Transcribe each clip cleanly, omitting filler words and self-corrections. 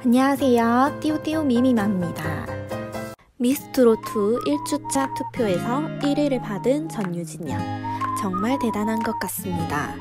안녕하세요. 띠우띠우 미미맘입니다. 미스트롯2 1주차 투표에서 1위를 받은 전유진 양. 정말 대단한 것 같습니다.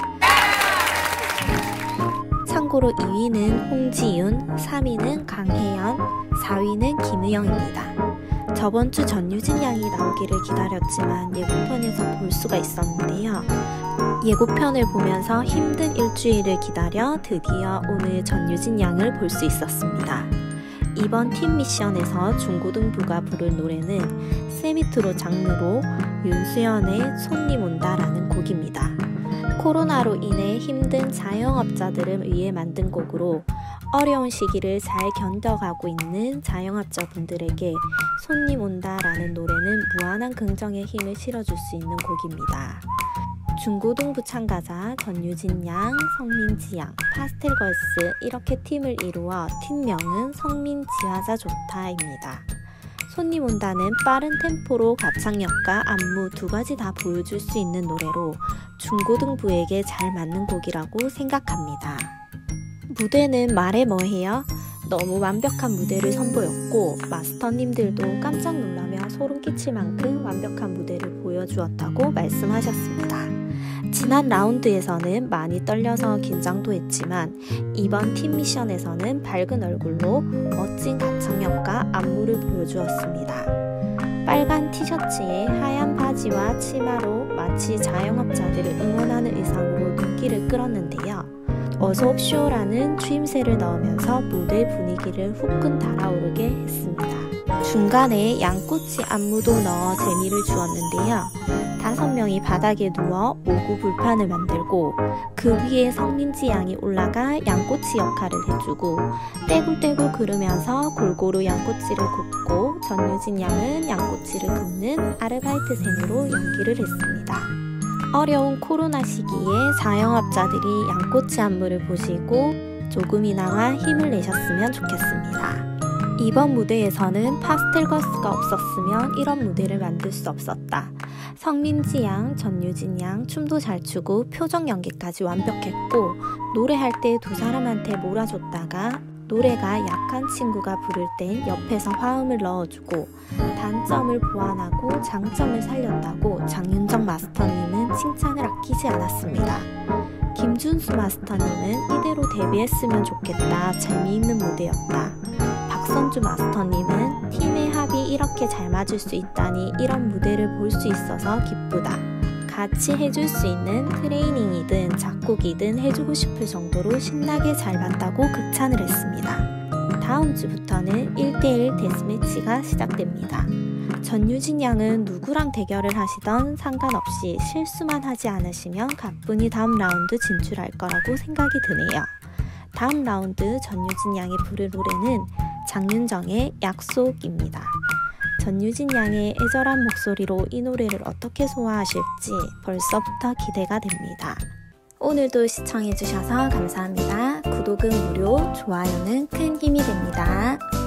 참고로 2위는 홍지윤, 3위는 강혜연, 4위는 김의영입니다. 저번주 전유진 양이 나오기를 기다렸지만 예고편에서 볼 수가 있었는데요. 예고편을 보면서 힘든 일주일을 기다려 드디어 오늘 전유진 양을 볼 수 있었습니다. 이번 팀 미션에서 중고등부가 부를 노래는 세미트로 장르로 윤수연의 손님 온다 라는 곡입니다. 코로나로 인해 힘든 자영업자들을 위해 만든 곡으로 어려운 시기를 잘 견뎌가고 있는 자영업자분들에게 손님 온다 라는 노래는 무한한 긍정의 힘을 실어줄 수 있는 곡입니다. 중고등부 참가자 전유진 양, 성민지 양, 파스텔걸스 이렇게 팀을 이루어 팀명은 성민지화자 좋다입니다. 손님 온다는 빠른 템포로 가창력과 안무 두 가지 다 보여줄 수 있는 노래로 중고등부에게 잘 맞는 곡이라고 생각합니다. 무대는 말해 뭐해요? 너무 완벽한 무대를 선보였고 마스터님들도 깜짝 놀라며 소름 끼칠 만큼 완벽한 무대를 보여주었다고 말씀하셨습니다. 지난 라운드에서는 많이 떨려서 긴장도 했지만 이번 팀 미션에서는 밝은 얼굴로 멋진 가창력과 안무를 보여주었습니다. 빨간 티셔츠에 하얀 바지와 치마로 마치 자영업자들을 응원하는 의상으로 눈길을 끌었는데요. 어서옵쇼라는 추임새를 넣으면서 무대 분위기를 후끈 달아오르게 했습니다. 중간에 양꼬치 안무도 넣어 재미를 주었는데요. 5명이 바닥에 누워 오구 불판을 만들고 그 위에 성민지 양이 올라가 양꼬치 역할을 해주고 떼굴떼굴 그르면서 골고루 양꼬치를 굽고 전유진 양은 양꼬치를 굽는 아르바이트생으로 연기를 했습니다. 어려운 코로나 시기에 자영업자들이 양꼬치 안무를 보시고 조금이나마 힘을 내셨으면 좋겠습니다. 이번 무대에서는 파스텔걸스가 없었으면 이런 무대를 만들 수 없었다. 성민지 양, 전유진 양 춤도 잘 추고 표정 연기까지 완벽했고 노래할 때 두 사람한테 몰아줬다가 노래가 약한 친구가 부를 땐 옆에서 화음을 넣어주고 단점을 보완하고 장점을 살렸다고 장윤정 마스터님은 칭찬을 아끼지 않았습니다. 김준수 마스터님은 이대로 데뷔했으면 좋겠다. 재미있는 무대였다. 박선주 마스터님은 팀의 합이 이렇게 잘 맞을 수 있다니 이런 무대를 볼 수 있어서 기쁘다. 같이 해줄 수 있는 트레이닝이든 작곡이든 해주고 싶을 정도로 신나게 잘 봤다고 극찬을 했습니다. 다음 주부터는 1대1 데스매치가 시작됩니다. 전유진 양은 누구랑 대결을 하시던 상관없이 실수만 하지 않으시면 가뿐히 다음 라운드 진출할 거라고 생각이 드네요. 다음 라운드 전유진 양이 부를 노래는 장윤정의 약속입니다. 전유진 양의 애절한 목소리로 이 노래를 어떻게 소화하실지 벌써부터 기대가 됩니다. 오늘도 시청해주셔서 감사합니다. 구독은 무료, 좋아요는 큰 힘이 됩니다.